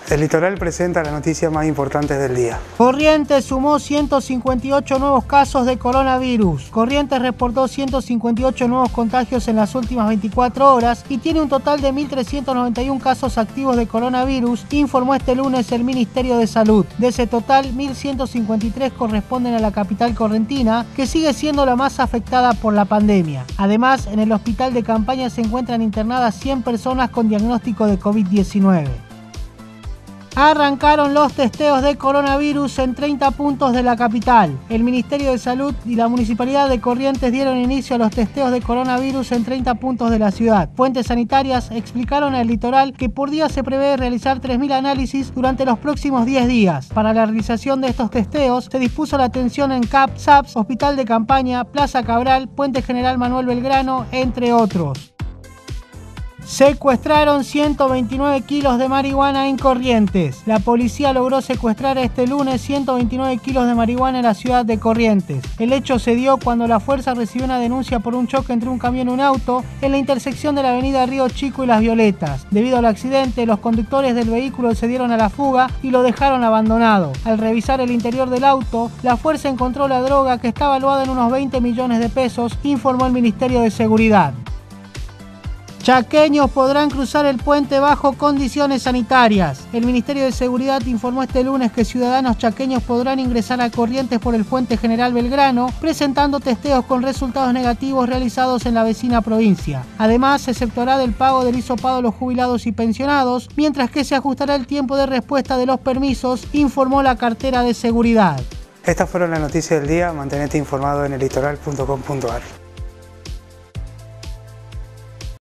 El Litoral presenta las noticias más importantes del día. Corrientes sumó 158 nuevos casos de coronavirus. Corrientes reportó 158 nuevos contagios en las últimas 24 horas y tiene un total de 1.391 casos activos de coronavirus, informó este lunes el Ministerio de Salud. De ese total, 1.153 corresponden a la capital correntina, que sigue siendo la más afectada por la pandemia. Además, en el hospital de campaña se encuentran internadas 100 personas con diagnóstico de COVID-19. Arrancaron los testeos de coronavirus en 30 puntos de la capital. El Ministerio de Salud y la Municipalidad de Corrientes dieron inicio a los testeos de coronavirus en 30 puntos de la ciudad. Fuentes sanitarias explicaron al Litoral que por día se prevé realizar 3.000 análisis durante los próximos 10 días. Para la realización de estos testeos se dispuso la atención en CAP, SAPS, Hospital de Campaña, Plaza Cabral, Puente General Manuel Belgrano, entre otros. Secuestraron 129 kilos de marihuana en Corrientes. La policía logró secuestrar este lunes 129 kilos de marihuana en la ciudad de Corrientes. El hecho se dio cuando la fuerza recibió una denuncia por un choque entre un camión y un auto en la intersección de la avenida Río Chico y Las Violetas. Debido al accidente, los conductores del vehículo se dieron a la fuga y lo dejaron abandonado. Al revisar el interior del auto, la fuerza encontró la droga que está valuada en unos 20 millones de pesos, informó el Ministerio de Seguridad. Chaqueños podrán cruzar el puente bajo condiciones sanitarias. El Ministerio de Seguridad informó este lunes que ciudadanos chaqueños podrán ingresar a Corrientes por el Puente General Belgrano, presentando testeos con resultados negativos realizados en la vecina provincia. Además, se exceptuará del pago del hisopado a los jubilados y pensionados, mientras que se ajustará el tiempo de respuesta de los permisos, informó la cartera de seguridad. Estas fueron las noticias del día. Mantenete informado en elitoral.com.ar.